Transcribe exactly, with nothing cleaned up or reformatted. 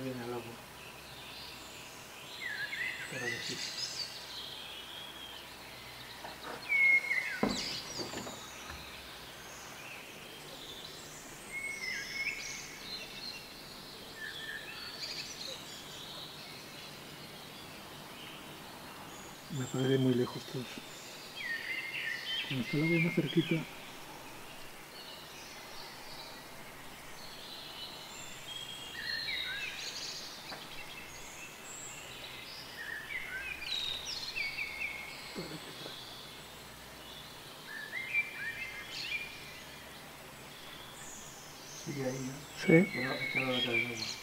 Ahí viene el agua. Pero que sí. Me parece muy lejos todo eso. Cuando está el agua más cerquita, Sigue ahí, ¿no? sí. Pero esta no la cae el agua.